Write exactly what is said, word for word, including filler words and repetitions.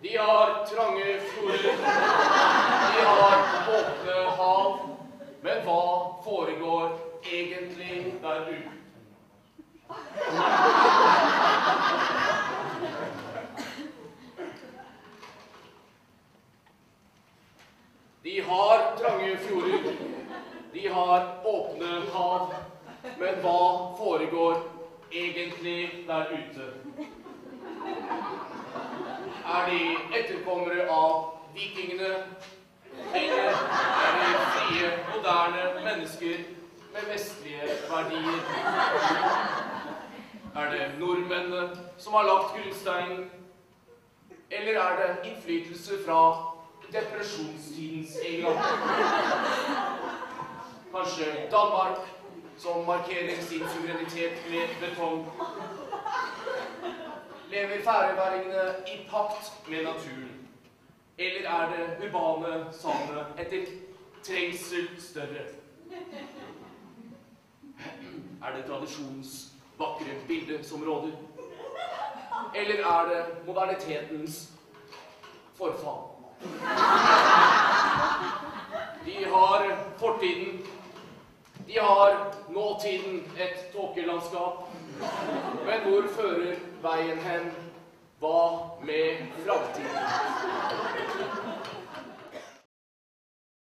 De har trange fjorder, de har åpne hav, men hva foregår egentlig der ute? De har trange fjorder, de har åpne hav, men hva foregår egentlig der ute? Er de etterkommere av vikingene, eller er de frie, moderne mennesker med vestlige verdier? Er det nordmennene som har lagt grunnsteinen, eller er det innflytelse fra depresjonstidens England? Kanskje Danmark, som markerer sin suverenitet med betong? Lever færøyværingene i pakt med naturen? Eller er det urbane savnet etter trengsel større? Er det tradisjonens vakre bilde som råder? Eller er det modernitetens forfall? De har fortiden, de har nåtiden et tåkelandskap. Men hvor fører veien hen? Hva med fremtiden?